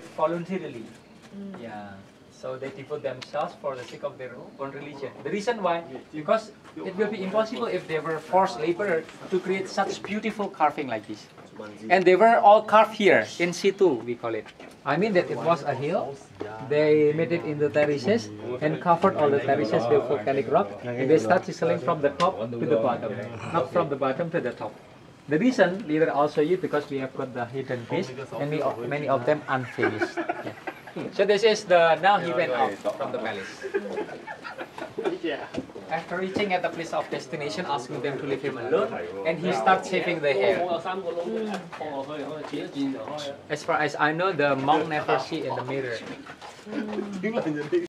voluntarily. Yeah. So they devote themselves for the sake of their own religion. The reason why, because it will be impossible if they were forced labor to create such beautiful carving like this. And they were all carved here in situ, we call it. I mean that it was a hill. They made it into terraces and covered all the terraces with volcanic rock. And they start chiseling from the top to the bottom, not from the bottom to the top. The reason, later I'll show you, because we have got the hidden piece and many of them unfinished. Yeah. So this is the, now he went out from the palace. After reaching at the place of destination, asking them to leave him alone, and he starts shaving the hair. As far as I know, the monk never see in the mirror.